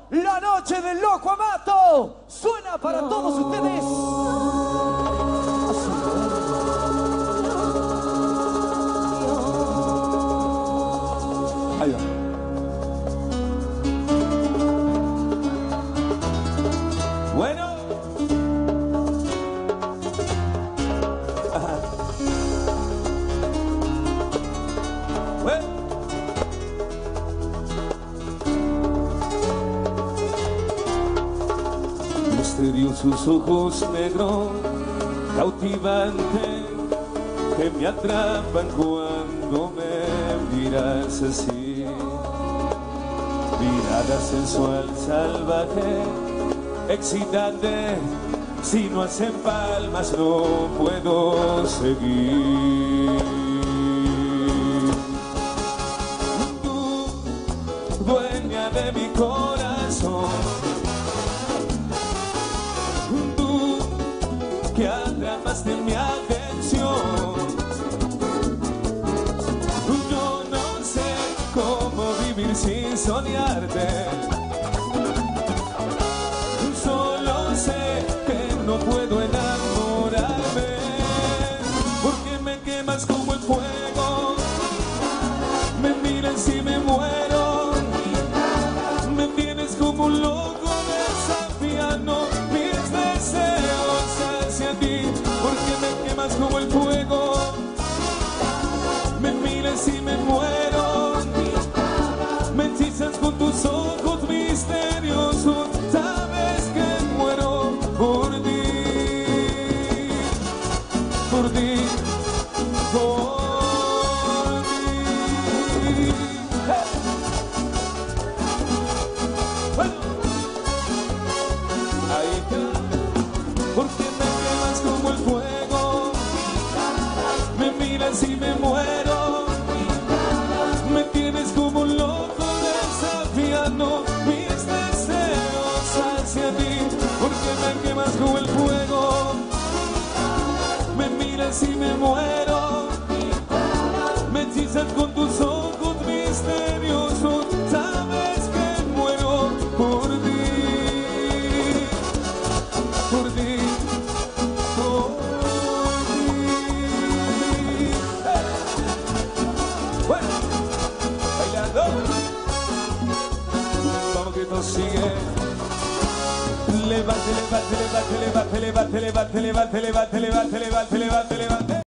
La noche del loco Amato suena para todos ustedes. Ahí va. Bueno. Ajá. Bueno. Misteriosos ojos negros, cautivante, que me atrapan cuando me miras así. Mirada sensual, salvaje, excitante, si no hacen palmas no puedo seguir. Tú, dueña de mi corazón, tú que atrapaste mi atención. Yo no sé cómo vivir sin soñarte. Solo sé que no puedo enamorarme, porque me quemas como el fuego, me miras y me muero, me tienes como un loco desafiando mis deseos hacia ti, porque me quemas como el fuego, me miras y me muero, me hechizas con tus ojos misteriosos. Sabes que muero por ti, por ti, por ti. Bueno, ahí está, porque me quemas como el fuego, me miras y me muero, me tienes como un loco desafiando mis deseos hacia ti, porque me quemas como el fuego, me miras y me muero, me hechizas con tus ojos misteriosos, sabes que muero por ti, por ti, por ti. Bueno, bailando, vamos que esto sigue. Levante, levante, levante, levante, levante, levante, levante, levante, levante, levante, levante, levante.